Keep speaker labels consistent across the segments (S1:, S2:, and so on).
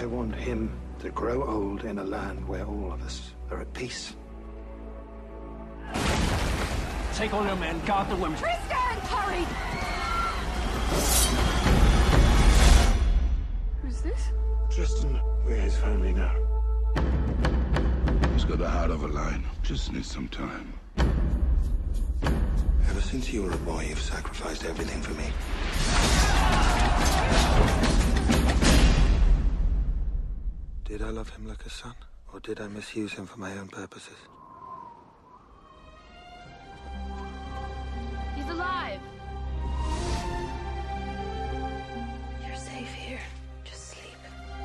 S1: I want him to grow old in a land where all of us are at peace.
S2: Take all your men, guard the women.
S3: Tristan, hurry! Who's this?
S1: Tristan, we're his family now.
S4: He's got the heart of a lion. Just needs some time.
S1: Ever since you were a boy, you've sacrificed everything for me. Did I love him like a son, or did I misuse him for my own purposes?
S3: He's alive. You're safe here. Just sleep.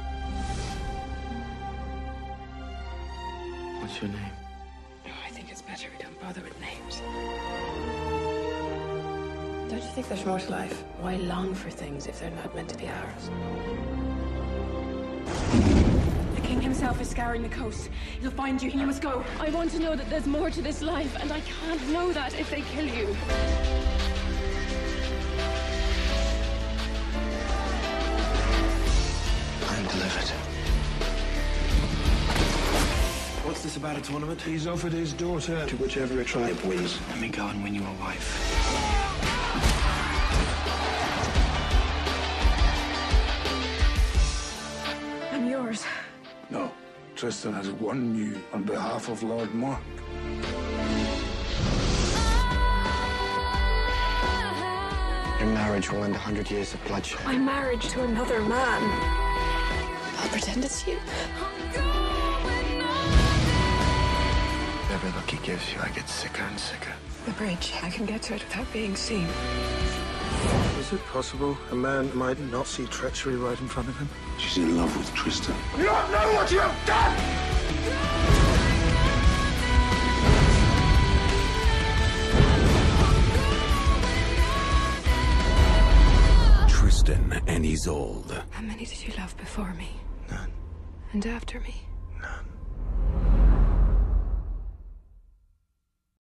S5: What's your name?
S3: No, I think it's better we don't bother with names. Don't you think there's more to life? Why long for things if they're not meant to be ours? The king himself is scouring the coast. He'll find you and you must go. I want to know that there's more to this life, and I can't know that if they kill you.
S1: I'm delivered.
S5: What's this about a tournament?
S1: He's offered his daughter to whichever tribe wins.
S5: Let me go and win you a wife.
S3: I'm yours.
S4: No. Tristan has won you on behalf of Lord Mark.
S5: Your marriage will end 100 years of bloodshed.
S3: My marriage to another man. I'll pretend it's you.
S5: Every look he gives you, I get sicker and sicker.
S3: The bridge. I can get to it without being seen.
S1: Is it possible a man might not see treachery right in front of him?
S4: She's in love with Tristan.
S1: You don't know what you have done!
S6: Tristan and Isolde.
S3: How many did you love before me?
S1: None.
S3: And after me?